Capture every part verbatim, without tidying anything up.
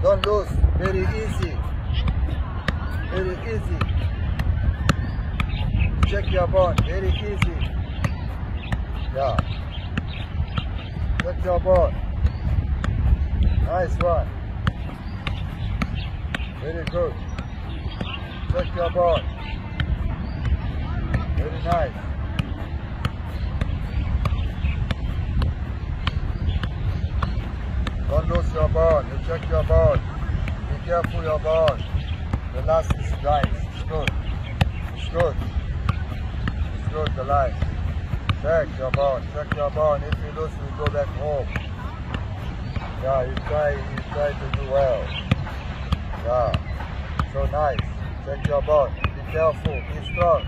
Don't lose. Very easy. Very easy. Check your ball. Very easy. Yeah. Check your ball. Nice one. Very good. Check your ball. Very nice. Don't lose your ball. You check your ball. Be careful your ball. The last is nice. It's good. It's good. It's good, the line. Check your ball. Check your ball. If you lose, you go back home. Yeah, you try, you try to do well. Yeah. So nice. Check your ball. Be careful. Be strong.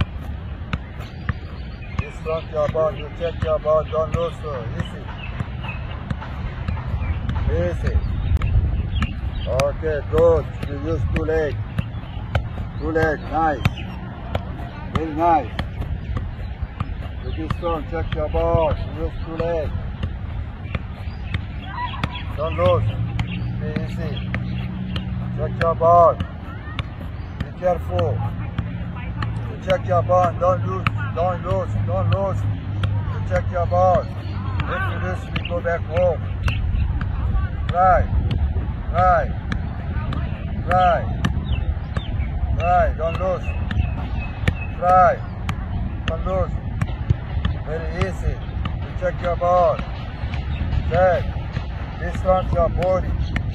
Be strong your ball. You check your ball. Don't lose. Easy. Easy. Okay, good. You use two legs. Two legs. Nice. Very nice. You be strong. Check your ball. You use two legs. Don't lose. Be easy. Check your ball. Be careful. You check your ball. Don't lose. Don't lose. Don't lose. You check your ball. If you lose, we go back home. Right. Right. Right. Right. Don't lose. Right. Don't lose. Very easy. You check your ball. Check. Distance your body.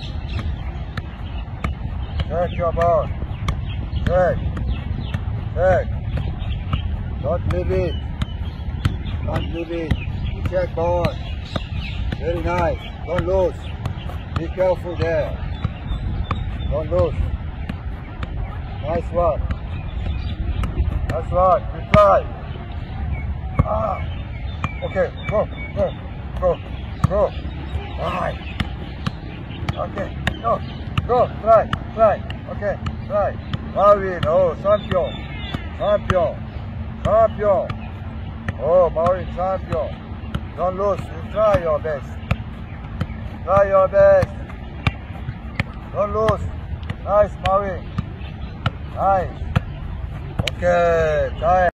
Check your ball. Check. Check. Don't leave it. Don't leave it. You check ball. Very nice. Don't lose. Be careful there. Don't lose. Nice one. Nice one. Good try. Ah. Okay. Go. Go. Go. Go. Alright. Okay. No. Go. Try. Try. Okay. Try. Marvin. Oh, champion. Champion. Champion. Oh, Marvin, champion. Don't lose. You try your best. Try your best. Don't lose. Nice, Marvin. Nice. Okay. Time.